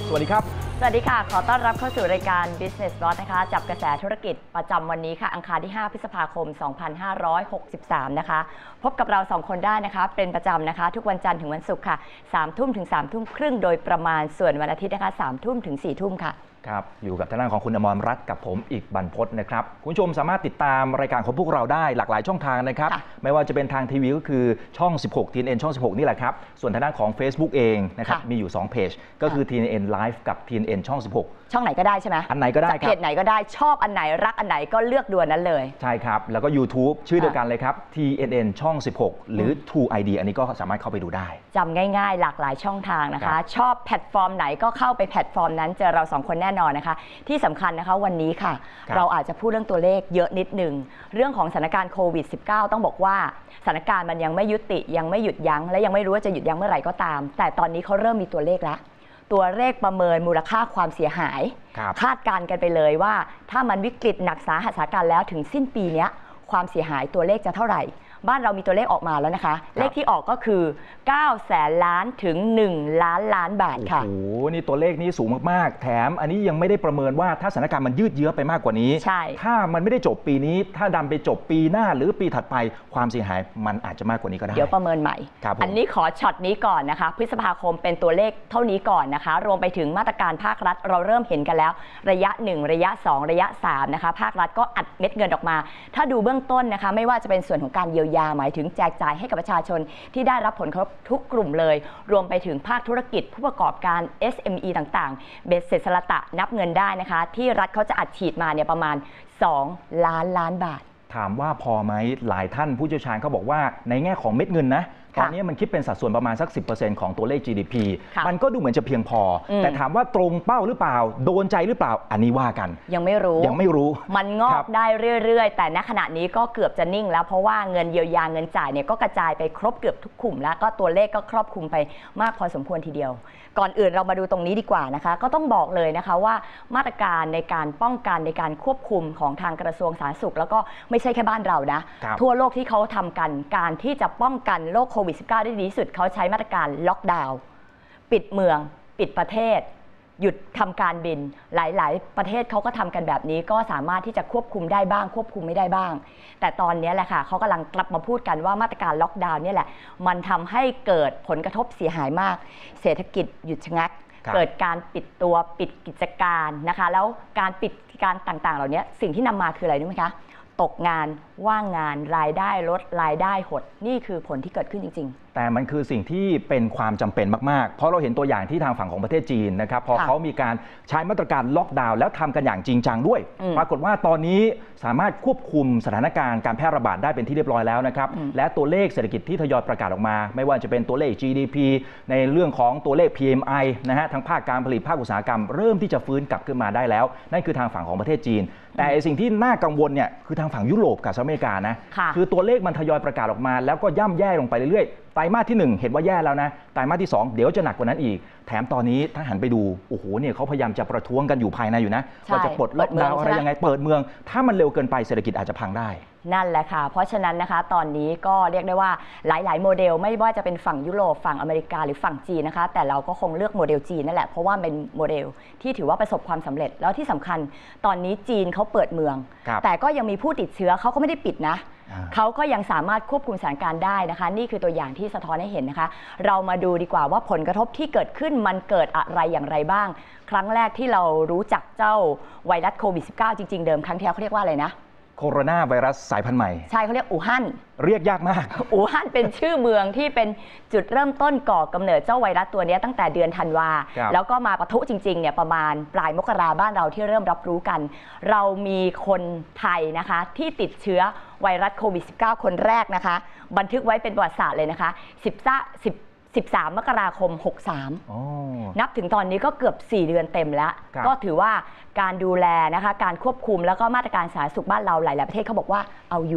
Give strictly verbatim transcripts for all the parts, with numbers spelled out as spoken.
สวัสดีครับสวัสดีค่ะขอต้อนรับเข้าสู่รายการ Business Boss นะคะจับกระแสธุรกิจประจำวันนี้ค่ะอังคารที่ห้าพฤษภาคมสองพันห้าร้อยหกสิบสามนะคะพบกับเราสองคนได้นะคะเป็นประจำนะคะทุกวันจันทร์ถึงวันศุกร์ค่ะสามทุ่มถึงสามทุ่มครึ่งโดยประมาณส่วนวันอาทิตย์นะคะสามทุ่มถึงสี่ทุ่มค่ะครับอยู่กับทางด้านของคุณอมรรัตน์กับผมอีกบรรพตนะครับคุณผู้ชมสามารถติดตามรายการของพวกเราได้หลากหลายช่องทางนะครับไม่ว่าจะเป็นทางทีวีก็คือช่องสิบหก ที เอ็น เอ็น ช่องสิบหกนี่แหละครับส่วนทางด้านของ Facebook เองนะครับมีอยู่สองเพจก็คือ ที เอ็น เอ็น Live กับ ที เอ็น เอ็น ช่องสิบหกช่องไหนก็ได้ใช่ไหมอันไหนก็ได้ครับเพจไหนก็ได้ชอบอันไหนรักอันไหนก็เลือกดูนั้นเลยใช่ครับแล้วก็ YouTube ชื่อเดียวกันเลยครับ ที เอ็น เอ็น ช่องสิบหกหรือ True ไอ ดี อันนี้ก็สามารถเข้าไปดูได้จำง่ายๆหลากหลายช่องทางนะคะชอบแพลตฟอร์มไหนก็เข้าไปแพลตฟอร์มนั้นเจอเราสองคนแน่นอนนะคะที่สำคัญนะคะวันนี้ค่ะเราอาจจะพูดเรื่องตัวเลขเยอะนิดหนึ่งเรื่องของสถานการณ์โควิด สิบเก้า ต้องบอกว่าสถานการณ์มันยังไม่ยุติยังไม่หยุดยั้งและยังไม่รู้ว่าจะหยุดยั้งเมื่อไหร่ก็ตามแต่ตอนนี้เขาเริ่มมีตัวเลขแล้วตัวเลขประเมินมูลค่าความเสียหายคาดการณ์กันไปเลยว่าถ้ามันวิกฤตหนักสาหัสสาหัสแล้วถึงสิ้นปีนี้ความเสียหายตัวเลขจะเท่าไหร่บ้านเรามีตัวเลขออกมาแล้วนะคะเลขที่ออกก็คือเก้าแสนล้านถึงหนึ่งล้านล้านบาทค่ะโอ้โหนี่ตัวเลขนี้สูงมากๆแถมอันนี้ยังไม่ได้ประเมินว่าถ้าสถานการณ์มันยืดเยื้อไปมากกว่านี้ใช่ถ้ามันไม่ได้จบปีนี้ถ้าดันไปจบปีหน้าหรือปีถัดไปความเสียหายมันอาจจะมากกว่านี้ก็ได้เดี๋ยวประเมินใหม่อันนี้ขอช็อตนี้ก่อนนะคะพฤษภาคมเป็นตัวเลขเท่านี้ก่อนนะคะรวมไปถึงมาตรการภาครัฐเราเริ่มเห็นกันแล้วระยะหนึ่งระยะสองระยะสามนะคะภาครัฐก็อัดเม็ดเงินออกมาถ้าดูเบื้องต้นนะคะไม่ว่าจะเป็นส่วนของการเยียวยาหมายถึงแจกจ่ายให้กับประชาชนที่ได้รับผลกระทบทุกกลุ่มเลยรวมไปถึงภาคธุรกิจผู้ประกอบการ เอส เอ็ม อี ต่างๆเบ็ดเสร็จสละตะนับเงินได้นะคะที่รัฐเขาจะอัดฉีดมาเนี่ยประมาณสองล้านล้านบาทถามว่าพอไหมหลายท่านผู้เชี่ยวชาญเขาบอกว่าในแง่ของเม็ดเงินนะตอนนี้มันคิดเป็นสัดส่วนประมาณสัก สิบเปอร์เซ็นต์ ของตัวเลข จี ดี พี มันก็ดูเหมือนจะเพียงพอแต่ถามว่าตรงเป้าหรือเปล่าโดนใจหรือเปล่าอันนี้ว่ากันยังไม่รู้ยังไม่รู้มันงอกได้เรื่อยๆแต่ณขณะนี้ก็เกือบจะนิ่งแล้วเพราะว่าเงินเยียวยาเงินจ่ายเนี่ยก็กระจายไปครบเกือบทุกกลุ่มแล้วก็ตัวเลขก็ครอบคลุมไปมากพอสมควรทีเดียวก่อนอื่นเรามาดูตรงนี้ดีกว่านะคะก็ต้องบอกเลยนะคะว่ามาตรการในการป้องกันในการควบคุมของทางกระทรวงสาธารณสุขแล้วก็ไม่ใช่แค่บ้านเรานะทั่วโลกที่เขาทำกันการที่จะป้องกันโรคโควิด สิบเก้า ได้ดีที่สุดเขาใช้มาตรการล็อกดาวน์ปิดเมืองปิดประเทศหยุดทำการบินหลายๆประเทศเขาก็ทำกันแบบนี้ก็สามารถที่จะควบคุมได้บ้างควบคุมไม่ได้บ้างแต่ตอนนี้แหละค่ะเขากำลังกลับมาพูดกันว่ามาตรการล็อกดาวน์นี่แหละมันทำให้เกิดผลกระทบเสียหายมากเศรษฐกิจหยุดชะงักเกิดการปิดตัวปิดกิจการนะคะแล้วการปิดการต่างๆเหล่านี้สิ่งที่นำมาคืออะไรรู้ไหมคะตกงานว่างงานรายได้ลดรายได้หดนี่คือผลที่เกิดขึ้นจริงๆแต่มันคือสิ่งที่เป็นความจำเป็นมากๆเพราะเราเห็นตัวอย่างที่ทางฝั่งของประเทศจีนนะครับพอเขามีการใช้มาตรการล็อกดาวน์แล้วทำกันอย่างจริงจังด้วยปรากฏว่าตอนนี้สามารถควบคุมสถานการณ์การแพร่ระบาดได้เป็นที่เรียบร้อยแล้วนะครับและตัวเลขเศรษฐกิจที่ทยอยประกาศออกมาไม่ว่าจะเป็นตัวเลข จี ดี พี ในเรื่องของตัวเลข พี เอ็ม ไอ นะฮะทั้งภาคการผลิตภาคอุตสาหกรรมเริ่มที่จะฟื้นกลับขึ้นมาได้แล้วนั่นคือทางฝั่งของประเทศจีนแต่สิ่งที่น่ากังวลเนี่ยคือทางฝั่งยุโรปกับสหรัฐอเมริกานะคือตัวเลขมันทยอยประกาศออกมาแล้วก็ย่ำแย่ลงไปเรื่อยๆไตรมาสที่หนึ่งเห็นว่าแย่แล้วนะไตรมาสที่สองเดี๋ยวจะหนักกว่านั้นอีกแถมตอนนี้ถ้าหันไปดูโอ้โหเนี่ยเขาพยายามจะประท้วงกันอยู่ภายในอยู่นะว่าจะปลดล็อกดาวน์อะไรยังไงเปิดเมืองถ้ามันเร็วเกินไปเศรษฐกิจอาจจะพังได้นั่นแหละค่ะเพราะฉะนั้นนะคะตอนนี้ก็เรียกได้ว่าหลายๆโมเดลไม่ว่าจะเป็นฝั่งยุโรปฝั่งอเมริกาหรือฝั่งจีนนะคะแต่เราก็คงเลือกโมเดลจีนนั่นแหละเพราะว่าเป็นโมเดลที่ถือว่าประสบความสำเร็จแล้วที่สำคัญตอนนี้จีนเขาเปิดเมืองแต่ก็ยังมีผู้ติดเชื้อเขาก็ไม่ได้ปิดนะเขาก็ยังสามารถควบคุมสถานการณ์ได้นะคะนี่คือตัวอย่างที่สะท้อนให้เห็นนะคะเรามาดูดีกว่าว่าผลกระทบที่เกิดขึ้นมันเกิดอะไรอย่างไรบ้างครั้งแรกที่เรารู้จักเจ้าไวรัสโควิด สิบเก้า จริงๆเดิมครั้งที่แล้วเขาเรียกว่าอะไรนะโคโรนาไวรัสสายพันธุ์ใหม่ใช่เขาเรียกอู่ฮั่นเรียกยากมากอู่ฮั่นเป็นชื่อเมืองที่เป็นจุดเริ่มต้นก่อกำเนิดเจ้าไวรัสตัวนี้ตั้งแต่เดือนธันวาแล้วก็มาปะทุจริงๆเนี่ยประมาณปลายมกราบ้านเราที่เริ่มรับรู้กันเรามีคนไทยนะคะที่ติดเชื้อไวรัสโควิด สิบเก้า คนแรกนะคะบันทึกไว้เป็นประวัติศาสตร์เลยนะคะสิบ สิบสามมกราคมหกสามนับถึงตอนนี้ก็เกือบสี่เดือนเต็มแล้วก็ถือว่าการดูแลนะคะการควบคุมแล้วก็มาตรการสาธารณสุขบ้านเราหลายๆประเทศเขาบอกว่าเอาอยู่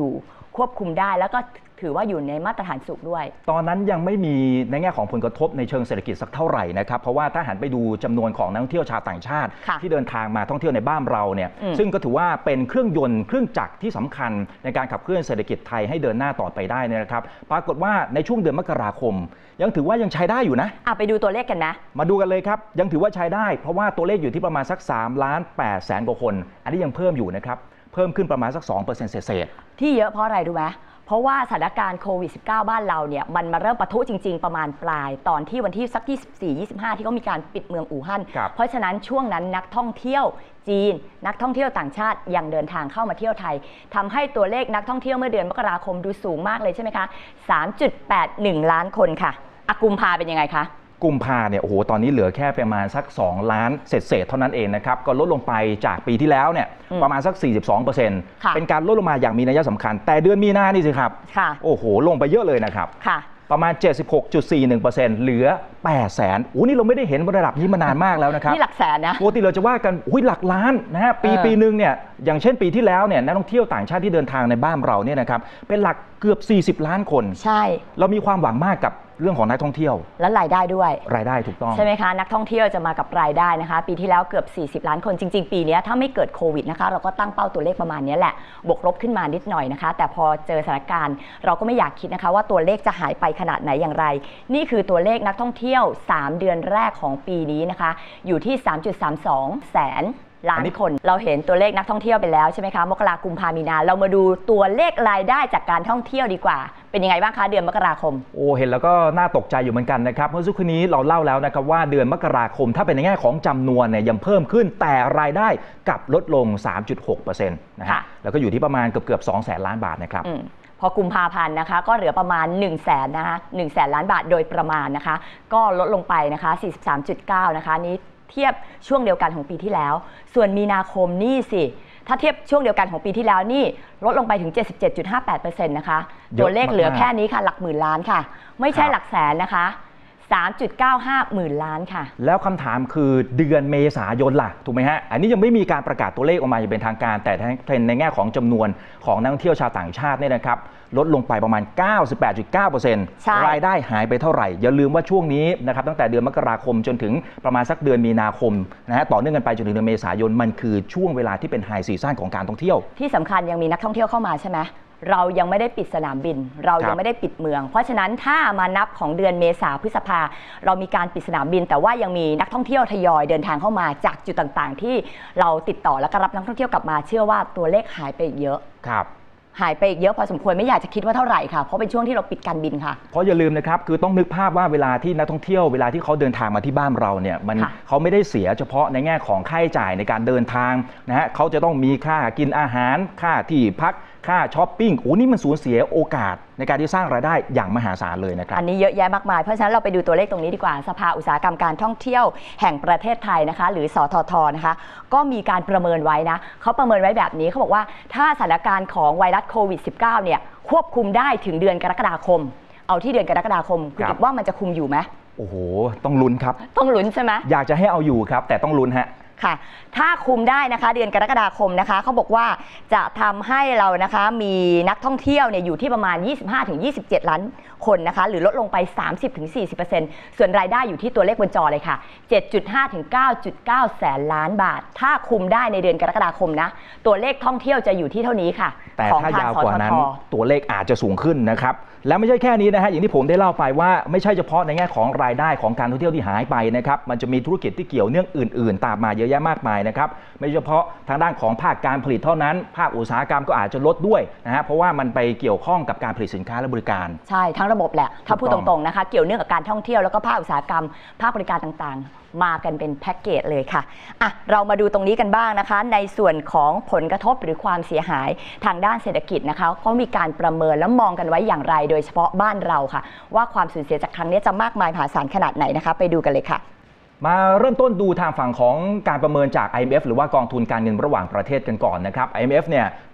ควบคุมได้แล้วก็ถือว่าอยู่ในมาตรฐานสูงด้วยตอนนั้นยังไม่มีในแง่ของผลกระทบในเชิงเศรษฐกิจสักเท่าไหร่นะครับเพราะว่าถ้าหันไปดูจำนวนของนักท่องเที่ยวชาวต่างชาติที่เดินทางมาท่องเที่ยวในบ้านเราเนี่ยซึ่งก็ถือว่าเป็นเครื่องยนต์เครื่องจักรที่สำคัญในการขับเคลื่อนเศรษฐกิจไทยให้เดินหน้าต่อไปได้นะครับปรากฏว่าในช่วงเดือนมกราคมยังถือว่ายังใช้ได้อยู่นะอ่ะไปดูตัวเลขกันนะมาดูกันเลยครับยังถือว่าใช้ได้เพราะว่าตัวเลขอยู่ที่ประมาณสักสามล้านแปดแสนกว่าคนอันนี้ยังเพิ่มอยู่นะครับเพิ่มขึ้นประมาณสัก สองเปอร์เซ็นต์ เศษๆที่เยอะเพราะอะไรรู้ไหมเพราะว่าสถานการณ์โควิด สิบเก้า บ้านเราเนี่ยมันมาเริ่มปะทุจริงๆประมาณปลายตอนที่วันที่สักยี่สิบสี่ ยี่สิบห้าที่เขามีการปิดเมืองอู่ฮั่นเพราะฉะนั้นช่วงนั้นนักท่องเที่ยวจีนนักท่องเที่ยวต่างชาติยังเดินทางเข้ามาเที่ยวไทยทำให้ตัวเลขนักท่องเที่ยวเมื่อเดือนมกราคมดูสูงมากเลยใช่ไหมคะ สามจุดแปดหนึ่ง ล้านคนค่ะอกุมภาเป็นยังไงคะกุมภาเนี่ยโอ้โหตอนนี้เหลือแค่ประมาณสักสองล้านเศษๆเท่านั้นเองนะครับก็ลดลงไปจากปีที่แล้วเนี่ยประมาณสัก สี่สิบสองเปอร์เซ็นต์ เป็นการลดลงมาอย่างมีนัยสำคัญแต่เดือนมีนานี่สิครับโอ้โหลงไปเยอะเลยนะครับประมาณ เจ็ดสิบหกจุดสี่หนึ่งเปอร์เซ็นต์ เหลือแปดแสนโอ้นี่เราไม่ได้เห็นระดับนี้มานานมากแล้วนะครับนี่หลักแสนนะปกติเราจะว่ากันอุ้ยหลักล้านนะฮะปีปีนึงเนี่ยอย่างเช่นปีที่แล้วเนี่ยนักท่องเที่ยวต่างชาติที่เดินทางในบ้านเราเนี่ยนะครับเป็นหลักเกือบสี่สิบล้านคนใช่เรามีความหวังมากกับเรื่องของนักท่องเที่ยวและรายได้ด้วยรายได้ถูกต้องใช่ไหมคะนักท่องเที่ยวจะมากับรายได้นะคะปีที่แล้วเกือบสี่สิบล้านคนจริงๆปีนี้ถ้าไม่เกิดโควิดนะคะเราก็ตั้งเป้าตัวเลขประมาณนี้แหละบวกลบขึ้นมานิดหน่อยนะคะแต่พอเจอสถานการณ์เราก็ไม่อยากคิดนะคะว่าตัวเลขจะหายไปขนาดไหนอย่างไรนี่คือตัวเลขนักท่องเที่ยวสามเดือนแรกของปีนี้นะคะอยู่ที่ สามจุดสามสอง แสนล้านคนเราเห็นตัวเลขนักท่องเที่ยวไปแล้วใช่ไหมคะมกราคมกุมภามีนาเรามาดูตัวเลขรายได้จากการท่องเที่ยวดีกว่าเป็นยังไงบ้างคะเดือนมกราคมโอ้เห็นแล้วก็น่าตกใจอยู่เหมือนกันนะครับเมื่อสักครู่นี้เราเล่าแล้วนะครับว่าเดือนมกราคมถ้าเป็นในแง่ของจำนวนเนี่ยยังเพิ่มขึ้นแต่รายได้กลับลดลง สามจุดหกเปอร์เซ็นต์ นะฮะแล้วก็อยู่ที่ประมาณเกือบเกือบสองแสนล้านบาทนะครับพอกุมภาพันธ์นะคะก็เหลือประมาณ1นึ่งแสนนะคะหนึ่งแสนล้านบาทโดยประมาณนะคะก็ลดลงไปนะคะ สี่สิบสามจุดเก้า นะคะนี้เทียบช่วงเดียวกันของปีที่แล้วส่วนมีนาคมนี่สิถ้าเทียบช่วงเดียวกันของปีที่แล้วนี่ลดลงไปถึง เจ็ดสิบเจ็ดจุดห้าแปดเปอร์เซ็นต์ นะคะตัวเลขเหลือแค่นี้ค่ะหลักหมื่นล้านค่ะไม่ใช่หลักแสนนะคะ สามจุดเก้าห้า หมื่นล้านค่ะแล้วคำถามคือเดือนเมษายนล่ะถูกไหมฮะอันนี้ยังไม่มีการประกาศตัวเลขออกมาอย่างเป็นทางการแต่ในแง่ของจำนวนของนักท่องเที่ยวชาวต่างชาติเนี่ยนะครับลดลงไปประมาณ เก้าสิบแปดจุดเก้าเปอร์เซ็นต์ รายได้หายไปเท่าไหร่อย่าลืมว่าช่วงนี้นะครับตั้งแต่เดือนมกราคมจนถึงประมาณสักเดือนมีนาคมนะฮะต่อเนื่องกันไปจนถึงเดือนเมษายนมันคือช่วงเวลาที่เป็นไฮซีซั่นของการท่องเที่ยวที่สำคัญยังมีนักท่องเที่ยวเข้ามาใช่ไหมเรายังไม่ได้ปิดสนามบินเรายังไม่ได้ปิดเมืองเพราะฉะนั้นถ้ามานับของเดือนเมษาพฤษภาเรามีการปิดสนามบินแต่ว่ายังมีนักท่องเที่ยวทยอยเดินทางเข้ามาจากจุดต่างๆที่เราติดต่อและก็รับนักท่องเที่ยวกลับมาเชื่อว่าตัวเลขหายไปเยอะครับหายไปอีกเยอะพอสมควรไม่อยากจะคิดว่าเท่าไหร่ค่ะเพราะเป็นช่วงที่เราปิดการบินค่ะเพราะอย่าลืมนะครับคือต้องนึกภาพว่าเวลาที่นักท่องเที่ยวเวลาที่เขาเดินทางมาที่บ้านเราเนี่ยมันเขาไม่ได้เสียเฉพาะในแง่ของค่าใช้จ่ายในการเดินทางนะฮะเขาจะต้องมีค่ากินอาหารค่าที่พักค่าช้อปปิ้งโอ้นี่มันสูญเสียโอกาสในการที่สร้างรายได้อย่างมหาศาลเลยนะครับอันนี้เยอะแยะมากมายเพราะฉะนั้นเราไปดูตัวเลขตรงนี้ดีกว่าสภาอุตสาหกรรมการท่องเที่ยวแห่งประเทศไทยนะคะหรือสททนะคะก็มีการประเมินไว้นะเขาประเมินไว้แบบนี้เขาบอกว่าถ้าสถานการณ์ของไวรัสโควิด สิบเก้า เนี่ยควบคุมได้ถึงเดือนกรกฎาคมเอาที่เดือนกรกฎาคมคุณคิดว่ามันจะคุมอยู่ไหมโอ้โหต้องลุ้นครับต้องลุ้นใช่ไหมอยากจะให้เอาอยู่ครับแต่ต้องลุ้นฮะค่ะถ้าคุมได้นะคะเดือนกรกฎาคมนะคะเขาบอกว่าจะทำให้เรานะคะมีนักท่องเที่ยวเนี่ยอยู่ที่ประมาณ ยี่สิบห้าถึงยี่สิบเจ็ด ล้านคนนะคะหรือลดลงไป สามสิบถึงสี่สิบเปอร์เซ็นต์ ส่วนรายได้อยู่ที่ตัวเลขบนจอเลยค่ะ เจ็ดจุดห้าถึงเก้าจุดเก้า แสนล้านบาทถ้าคุมได้ในเดือนกรกฎาคมนะตัวเลขท่องเที่ยวจะอยู่ที่เท่านี้ค่ะแต่ถ้ายาวกว่านั้นตัวเลขอาจจะสูงขึ้นนะครับแล้วไม่ใช่แค่นี้นะฮะอย่างที่ผมได้เล่าไปว่าไม่ใช่เฉพาะในแง่ของรายได้ของการท่องเที่ยวที่หายไปนะครับมันจะมีธุรกิจที่เกี่ยวเนื่องอื่นๆตามมาเยอะแยะมากมายนะครับไม่เฉพาะทางด้านของภาคการผลิตเท่านั้นภาคอุตสาหกรรมก็อาจจะลดด้วยนะฮะเพราะว่ามันไปเกี่ยวข้องกับการผลิตสินค้าและบริการใช่ทั้งระบบแหละถ้าพูดตรงๆนะคะเกี่ยวเนื่องกับการท่องเที่ยวแล้วก็ภาคอุตสาหกรรมภาคบริการต่างๆมากันเป็นแพ็กเกจเลยค่ะอ่ะเรามาดูตรงนี้กันบ้างนะคะในส่วนของผลกระทบหรือความเสียหายทางด้านเศรษฐกิจนะคะก็มีการประเมินและมองกันไว้อย่างไรโดยเฉพาะบ้านเราค่ะว่าความสูญเสียจากครั้งนี้จะมากมายมหาศาลขนาดไหนนะคะไปดูกันเลยค่ะมาเริ่มต้นดูทางฝั่งของการประเมินจาก ไอ เอ็ม เอฟ หรือว่ากองทุนการเงินระหว่างประเทศกันก่อนนะครับ ไอ เอ็ม เอฟ เนี่ย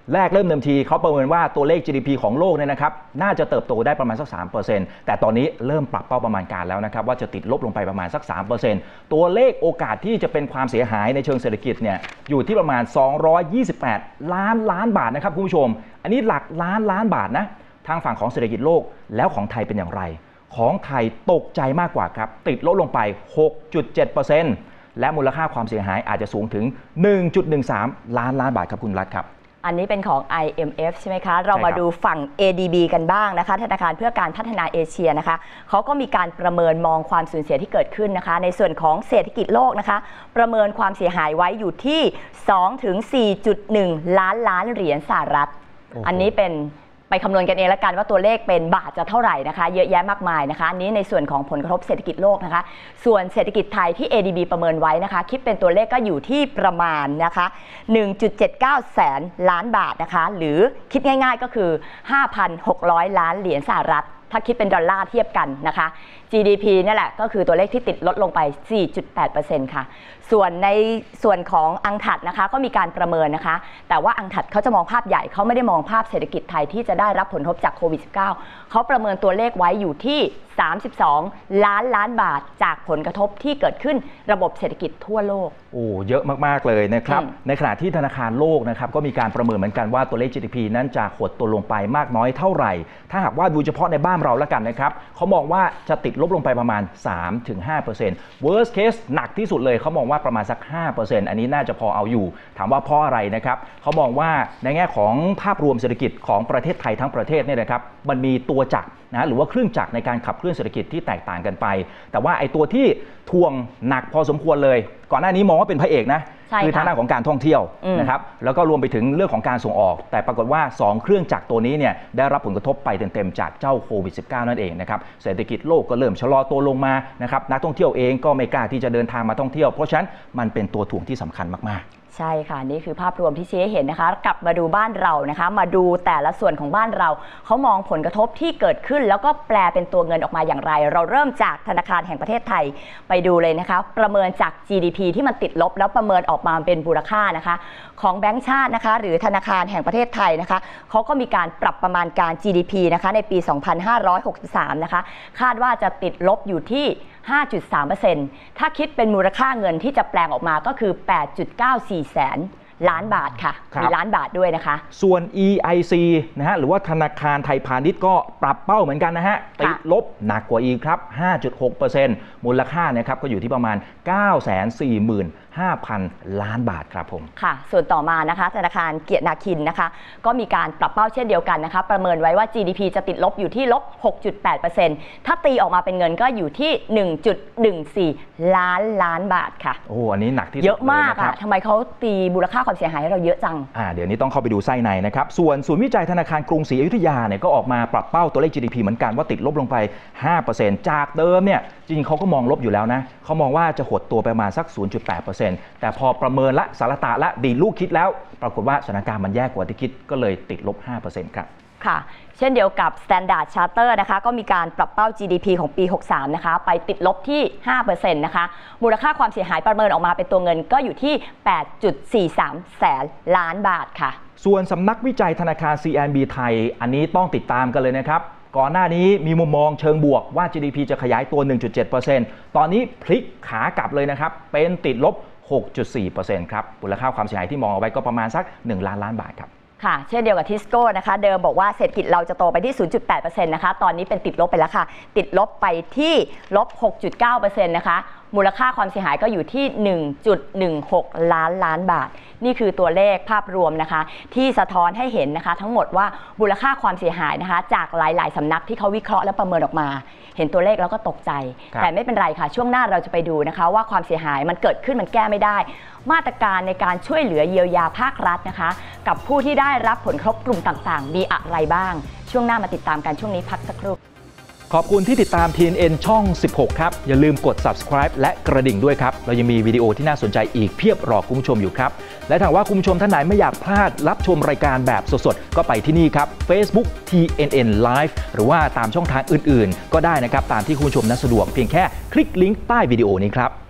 แรกเริ่มเดิมทีเขาประเมินว่าตัวเลข จี ดี พี ของโลกเนี่ยนะครับน่าจะเติบโตได้ประมาณสัก สามเปอร์เซ็นต์ แต่ตอนนี้เริ่มปรับเป้าประมาณการแล้วนะครับว่าจะติดลบลงไปประมาณสัก สามเปอร์เซ็นต์ ตัวเลขโอกาสที่จะเป็นความเสียหายในเชิงเศรษฐกิจเนี่ยอยู่ที่ประมาณสองร้อยยี่สิบแปดล้านล้านบาทนะครับคุณผู้ชมอันนี้หลักล้านล้านบาทนะทางฝั่งของเศรษฐกิจโลกแล้วของไทยเป็นอย่างไรของไทยตกใจมากกว่าครับติดลบลงไป หกจุดเจ็ดเปอร์เซ็นต์ และมูลค่าความเสียหายอาจจะสูงถึง หนึ่งจุดหนึ่งสาม ล้านล้านบาทครับคุณรัฐครับอันนี้เป็นของ ไอ เอ็ม เอฟ ใช่ไหมคะเรามาดูฝั่ง เอ ดี บี กันบ้างนะคะธนาคารเพื่อการพัฒนาเอเชียนะคะเขาก็มีการประเมินมองความสูญเสียที่เกิดขึ้นนะคะในส่วนของเศรษฐกิจโลกนะคะประเมินความเสียหายไว้อยู่ที่ สองถึงสี่จุดหนึ่ง ล้านล้านเหรียญสหรัฐ อันนี้เป็นไปคำนวณกันเองแล้วกันว่าตัวเลขเป็นบาทจะเท่าไหร่นะคะเยอะแยะมากมายนะคะอันนี้ในส่วนของผลกระทบเศรษฐกิจโลกนะคะส่วนเศรษฐกิจไทยที่ เอ ดี บี ประเมินไว้นะคะคิดเป็นตัวเลขก็อยู่ที่ประมาณนะคะ หนึ่งจุดเจ็ดเก้า แสนล้านบาทนะคะหรือคิดง่ายๆก็คือ ห้าพันหกร้อย ล้านเหรียญสหรัฐถ้าคิดเป็นดอลลาร์เทียบกันนะคะ จี ดี พี นี่แหละก็คือตัวเลขที่ติดลดลงไป สี่จุดแปดเปอร์เซ็นต์ ค่ะส่วนในส่วนของอังถัดนะคะก็มีการประเมินนะคะแต่ว่าอังถัดเขาจะมองภาพใหญ่เขาไม่ได้มองภาพเศรษฐกิจไทยที่จะได้รับผลกระทบจากโควิด สิบเก้า เขาประเมินตัวเลขไว้อยู่ที่สามสิบสองล้านล้านบาทจากผลกระทบที่เกิดขึ้นระบบเศรษฐกิจทั่วโลกโอ้เยอะมากๆเลยนะครับในขณะที่ธนาคารโลกนะครับก็มีการประเมินเหมือนกันว่าตัวเลข จี ดี พี นั้นจะหดตัวลงไปมากน้อยเท่าไหร่ถ้าหากว่าดูเฉพาะในบ้านเราแล้วกันนะครับเขามองว่าจะติดลบลงไปประมาณ สามถึงห้าเปอร์เซ็นต์ worst case หนักที่สุดเลยเขามองว่าประมาณสัก ห้าเปอร์เซ็นต์ อันนี้น่าจะพอเอาอยู่ถามว่าเพราะอะไรนะครับเขามองว่าในแง่ของภาพรวมเศรษฐกิจของประเทศไทยทั้งประเทศเนี่ยนะครับมันมีตัวจักรนะหรือว่าเครื่องจักรในการขับเคลื่อนเศรษฐกิจที่แตกต่างกันไปแต่ว่าไอ้ตัวที่ทวงหนักพอสมควรเลยก่อนหน้านี้มองว่าเป็นพระเอกนะคือทางด้านของการท่องเที่ยวนะครับแล้วก็รวมไปถึงเรื่องของการส่งออกแต่ปรากฏว่าสองเครื่องจักรตัวนี้เนี่ยได้รับผลกระทบไปเต็มๆจากเจ้าโควิด สิบเก้า นั่นเองนะครับเศรษฐกิจโลกก็เริ่มชะลอตัวลงมานะครับนักท่องเที่ยวเองก็ไม่กล้าที่จะเดินทางมาท่องเที่ยวเพราะฉะนั้นมันเป็นตัวถ่วงที่สำคัญมากๆใช่ค่ะนี่คือภาพรวมที่ชี้ให้เห็นนะคะกลับมาดูบ้านเรานะคะมาดูแต่ละส่วนของบ้านเราเขามองผลกระทบที่เกิดขึ้นแล้วก็แปลเป็นตัวเงินออกมาอย่างไรเราเริ่มจากธนาคารแห่งประเทศไทยไปดูเลยนะคะประเมินจาก จี ดี พี ที่มันติดลบแล้วประเมินออกมาเป็นมูลค่านะคะของแบงก์ชาตินะคะหรือธนาคารแห่งประเทศไทยนะคะเขาก็มีการปรับประมาณการ จี ดี พี นะคะในปี สองพันห้าร้อยหกสิบสาม นะคะคาดว่าจะติดลบอยู่ที่ ห้าจุดสามเปอร์เซ็นต์ ถ้าคิดเป็นมูลค่าเงินที่จะแปลงออกมาก็คือ แปดจุดเก้าสี่ แสนล้านบาทค่ะมีล้านบาทด้วยนะคะส่วน อี ไอ ซี นะฮะหรือว่าธนาคารไทยพาณิชย์ก็ปรับเป้าเหมือนกันนะฮะติดลบหนักกว่าอีกครับ ห้าจุดหกเปอร์เซ็นต์ มูลค่านะครับก็อยู่ที่ประมาณ เก้าแสนสี่หมื่นห้าพัน ล้านบาทครับผมค่ะส่วนต่อมานะคะธนาคารเกียรตินาคินนะคะก็มีการปรับเป้าเช่นเดียวกันนะคะประเมินไว้ว่า จี ดี พี จะติดลบอยู่ที่ลบ หกจุดแปดเปอร์เซ็นต์ ถ้าตีออกมาเป็นเงินก็อยู่ที่ หนึ่งจุดหนึ่งสี่ ล้านล้านบาทค่ะโอ้อันนี้หนักที่สุดเยอะมากอ่ะทำไมเขาตีมูลค่าความเสียหายให้เราเยอะจังอ่าเดี๋ยวนี้ต้องเข้าไปดูไส้ในนะครับส่วนศูนย์วิจัยธนาคารกรุงศรีอยุธยาเนี่ยก็ออกมาปรับเป้าตัวเลข จี ดี พี เหมือนกันว่าติดลบลงไป ห้าเปอร์เซ็นต์ จากเดิมเนี่ยจริงๆเขาก็มองลบอยู่แล้วนะเขามองว่าจะหดตัวไปประมาณสัก ศูนย์จุดแปดเปอร์เซ็นต์ แต่พอประเมินละสารตะละดีลูกคิดแล้วปรากฏว่าสถานการณ์มันแย่กว่าที่คิดก็เลยติดลบ ห้าเปอร์เซ็นต์ ครับค่ะเช่นเดียวกับ Standard Charter นะคะก็มีการปรับเป้า จี ดี พี ของปีหกสิบสามนะคะไปติดลบที่ ห้าเปอร์เซ็นต์ นะคะมูลค่าความเสียหายประเมินออกมาเป็นตัวเงินก็อยู่ที่ แปดจุดสี่สาม แสนล้านบาทค่ะส่วนสำนักวิจัยธนาคาร ซี เอ็น บี ไทยอันนี้ต้องติดตามกันเลยนะครับก่อนหน้านี้มีมุมมองเชิงบวกว่า จี ดี พี จะขยายตัว หนึ่งจุดเจ็ดเปอร์เซ็นต์ ตอนนี้พลิกขากลับเลยนะครับเป็นติดลบ หกจุดสี่เปอร์เซ็นต์ ครับมูลค่าความเสียหายที่มองเอาไว้ก็ประมาณสักหนึ่งล้านล้านบาทครับค่ะเช่นเดียวกับทิสโก้นะคะเดิมบอกว่าเศรษฐกิจเราจะโตไปที่ ศูนย์จุดแปดเปอร์เซ็นต์ นะคะตอนนี้เป็นติดลบไปแล้วค่ะติดลบไปที่ลบ หกจุดเก้าเปอร์เซ็นต์ นะคะมูลค่าความเสียหายก็อยู่ที่ หนึ่งจุดหนึ่งหก ล้านล้านบาทนี่คือตัวเลขภาพรวมนะคะที่สะท้อนให้เห็นนะคะทั้งหมดว่ามูลค่าความเสียหายนะคะจากหลายๆสำนักที่เขาวิเคราะห์และประเมินออกมาเห็นตัวเลขแล้วก็ตกใจแต่ไม่เป็นไรค่ะช่วงหน้าเราจะไปดูนะคะว่าความเสียหายมันเกิดขึ้นมันแก้ไม่ได้มาตรการในการช่วยเหลือเยียวยาภาครัฐนะคะกับผู้ที่ได้รับผลกระทบกลุ่มต่างๆมีอะไรบ้างช่วงหน้ามาติดตามกันช่วงนี้พักสักครู่ขอบคุณที่ติดตาม ที เอ็น เอ็น ช่องสิบหกครับอย่าลืมกด Subscribe และกระดิ่งด้วยครับเรายังมีวิดีโอที่น่าสนใจอีกเพียบรอคุณผู้ชมอยู่ครับและถ้าว่าคุณผู้ชมท่านไหนไม่อยากพลาดรับชมรายการแบบสดๆก็ไปที่นี่ครับ Facebook ที เอ็น เอ็น Live หรือว่าตามช่องทางอื่นๆก็ได้นะครับตามที่คุณผู้ชมนั้นสะดวกเพียงแค่คลิกลิงก์ใต้วิดีโอนี้ครับ